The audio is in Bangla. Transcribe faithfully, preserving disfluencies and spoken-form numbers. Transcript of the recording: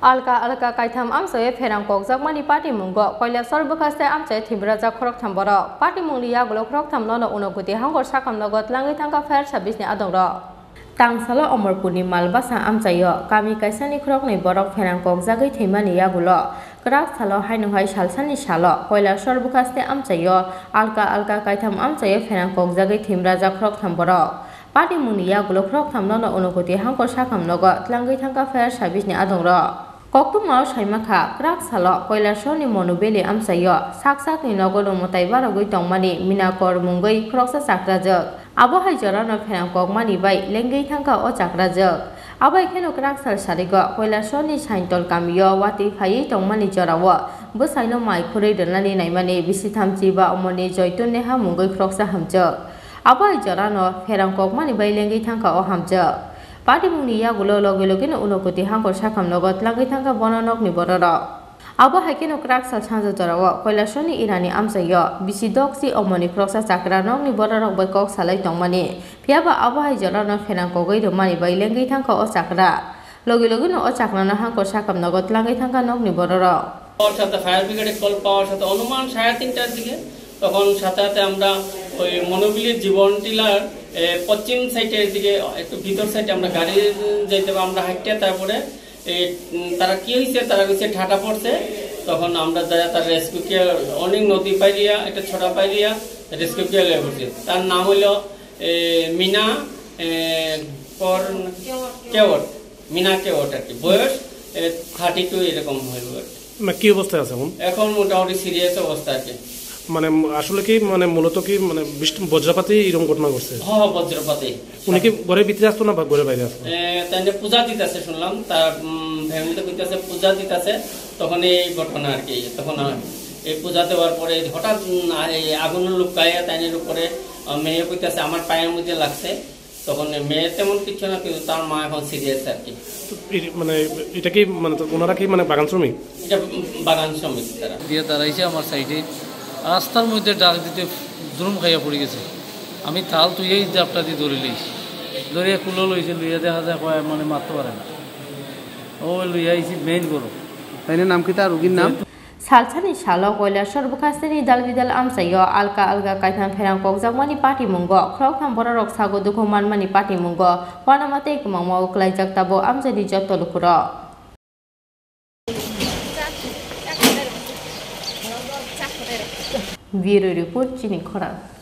Alka alka kaitam amsoye ferang kok jakmani party mungo koilesor bukaste amche thibra jak khorok thamboro party mungli yagulo khorok thamnono unoguti hangor sakam nogot langi thangka fair service ni adongra tangsalo omorpuni malbasa amchayo kami kaisani khorok ni borok ferang kok jagai theimani yagulo krak salo hainunghai salsani salo koilesor bukaste amchayo alka alka kaitam amchaye ferang kok jagai thimra jak khorok thamboro party mungli yagulo khorok thamnono unoguti hangor sakam nogot langi thangka fair service ni adongra Koktumao Shaimaka, Krak Salo, Koilashoni Monobeli Amsayo, Saksak ni Nogolo Motaibara Guitongmani, Minakor Mungai, Kroksa Sakrajak, Abohai Jorano Penangkok Mani Bay, Lengi Tanka O Chakrajak, Abai Keno Krak Sal Sarigo, Koilashoni Saintol Kamio, Wati Pai Tongmani Jorawa, Busaino Mai Kuri Delani Naimani, Visitam Chiba Omoni Joytun Neha Mungai Kroksa Hamjak, Abai Jorano, Penangkok Mani Bay Lengi Tanka O Hamjak. Party mungni yagulo logilogino unokuti hangkor sakam nogot langi thangka bonanok ni bororo abo haikeno krak sal changja jorawo koilashoni irani amsayo bisidoksi omoni kroksa chakranok ni bororok bai kok salai tongmani phiaba abo hai jorano phenang kogoi romani bai lengi thangka o chakra logilogino o chakrana hangkor sakam nogot langi thangka nok ni bororo और साथ फायर ब्रिगेड कल पावर साथ अनुमान साढ़े तीन टार दिखे তখন সাথে সাথে আমরা ওই মনোবিলের জীবন টিলার পশ্চিম সাইডের দিকে একটু ভিতর সাইডে আমরা গাড়ি যাইতে আমরা হাঁটতে তারপরে তারা কি হয়েছে তারা হচ্ছে ঠাটা পড়ছে তখন আমরা যারা তার রেস্কিউ কেয়ার অনেক নদী পাইরিয়া একটা ছোটা পাইরিয়া রেস্কিউ কেয়ার লেগে পড়ছে তার নাম হলো মিনা কর কেওট মিনা কেওট আর কি বয়স থার্টি টু এরকম হইল কি অবস্থায় আছে এখন এখন মোটামুটি সিরিয়াস অবস্থা আছে মানে আসলে কি মানে মূলত কি মানে বজ্রপাতে এরকম ঘটনা ঘটছে হ্যাঁ বজ্রপাতে উনি কি ঘরের ভিতরে আসতো না বা ঘরের বাইরে আসতো তাই পূজা দিতেছে শুনলাম তার ফ্যামিলিতে কইতেছে পূজা দিতেছে তখন এই ঘটনা আর কি তখন এই পূজা দেওয়ার পরে হঠাৎ এই আগুনের লোক গায়ে তাইনের উপরে মেয়ে কইতেছে আমার পায়ের মধ্যে লাগছে তখন মেয়ে তেমন কিছু না কিন্তু তার মা এখন সিরিয়াস আর কি মানে এটা কি মানে ওনারা কি মানে বাগান শ্রমিক এটা বাগান শ্রমিক তারা দিয়ে দাঁড়াইছে আমার সাইডে রাস্তার মধ্যে ডাক দিতে দ্রুম খাইয়া পড়ে গেছে আমি তাল তুইই জাপটা দিয়ে ধরে লইছি ধরিয়া কুলো লইছে লইয়া দেখা যায় কয় মানে মারতে পারে না ও লইয়া আইছি মেইন করো তাই নাম কি তার রোগীর নাম Salsani Shalo Koilashor Bukastani Dalvidal Amsayo Alka Alga Kaitan Ferang Kok Jakmani Party Mungo Krok Tham Bororok Sago Dukuman Mani Party Mungo Wanamate Kumamo Klai Jaktabo Amjadi Joto Lukuro Bureau Report Chini Khora